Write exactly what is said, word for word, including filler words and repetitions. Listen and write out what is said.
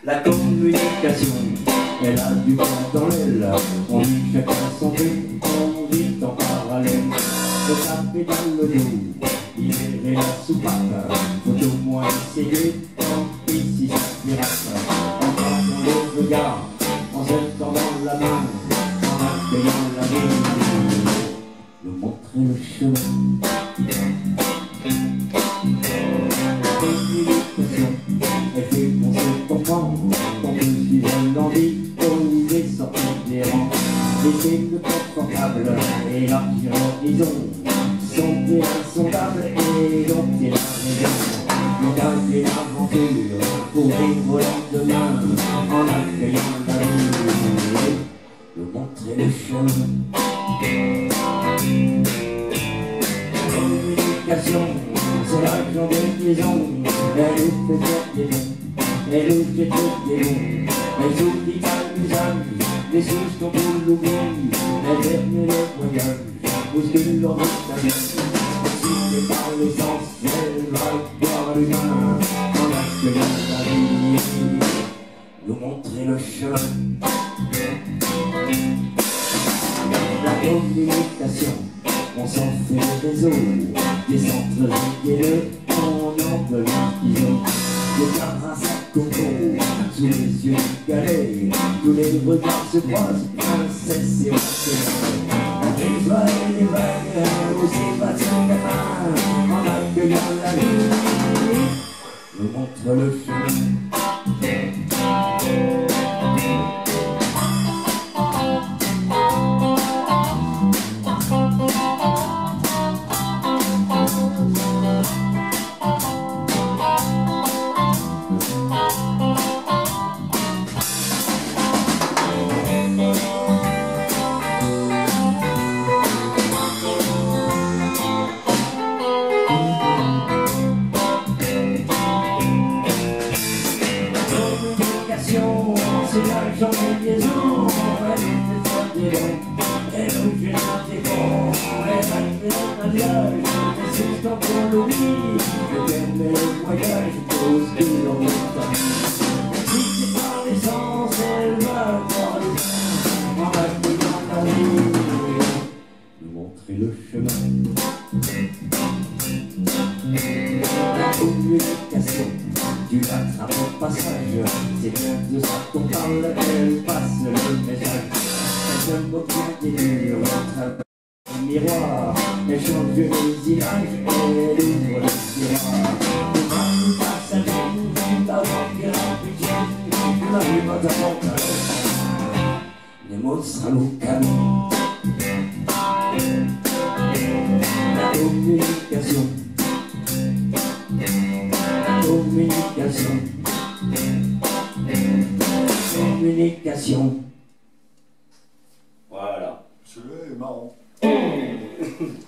La communication, elle a du temps dans l'aile. On dit chacun son but, on vit en parallèle. Le taper dans le dos, libérer la soupape. Faut au moins essayer, tant pis si ça pirate. En passant le regard, en se tendant la main, en accueillant la vie, nous montrer le chemin. La communication, elle fait qu'on se comprend, qu'on peut suivre l'envie, pour les sortir des rangs. Laisser le confortable et élargir l'horizon, sonder insondable et dompter la raison. Engager l'aventure pour vivre le lendemain, en accueillant la vie, nous montrer le chemin. La communication, c'est l'argent de liaison, elle nous fait faire des bons, elle nous fait faire des bons, elle oublie pas l'usage, les choses qu'on peut l'oublier, elle permet le voyage, bouscule leur vie. Décidée par l'essence, elle va voir l'humain, en accueillant la vie, nous montrer le chemin. La communication, on s'en fait le réseau, des centres équilibrés, on en peut l'utiliser. Les gardes un sac au cou, sous les yeux du galet, tous les regards se croisent, princesse et roi. Les oies et les vagues, aussi passent la main, en accueillant la vie, nous montre le chemin. C'est l'argent de liaison, elle nous fait faire des bons, elle nous fait des bons, elle va faire un alliage, et c'est ce qu'on peut l'oublier, je permets le voyage, pose que l'on veut. Si c'est par l'essence, elle va voir les gens, en accueillant la vie, nous montrer le chemin. La communication, tu l'attrapes au passage, c'est bien de ça qu'on parle, elle passe le message. Elle se moque bien des murs, elle un miroir, elle change les images, elle ouvre le tiroir. Le mal passe à vie, la vampire en pitié, la rue va d'avant les mots salauds canons. La communication, communication, communication. Voilà. Celui-là est marrant.